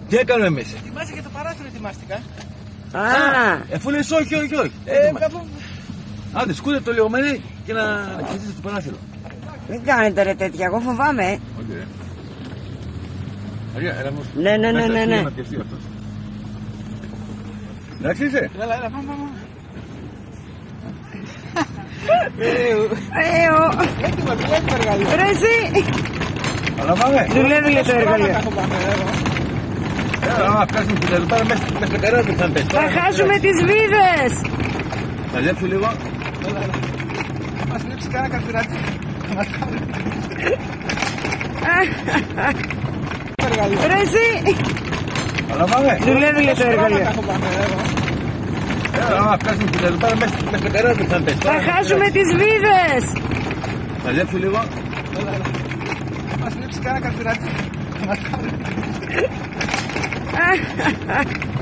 Τι έκαναμε εμείς? Ετοιμάσαι για το παράθυρο, ετοιμάστηκα. Εφού λες όχι. Άντε, σκούτε το λιγομένι και να κλείσετε το παράθυρο. Μην κάνετε ρε τέτοια, εγώ φοβάμαι. Όχι. Αρία, έλα μου. Ναι. Να πιεστεί αυτός. Εντάξει είσαι? Έλα, πάμε. Έτοιμο εργαλείο. Ρε εσύ. Αλλά πάμε. Δουλεύει για το εργαλείο. Άμα φτάσουμε την εδώ πέρα μέσα στο καράβι θα πέσει. Θα χάσουμε τις βίδες. Θα λέψω λίγο. Μας λείψει κάνα καρφυράκι. Ρε εσύ. Αλλά πάμε. Δουλεύει για το εργαλείο. Άμα φτάσουμε την εδώ πέρα μέσα στο καράβι θα πέσει. Θα χάσουμε τις βίδες. Θα λέψω λίγο. Μας λείψει κάνα καρφυράκι.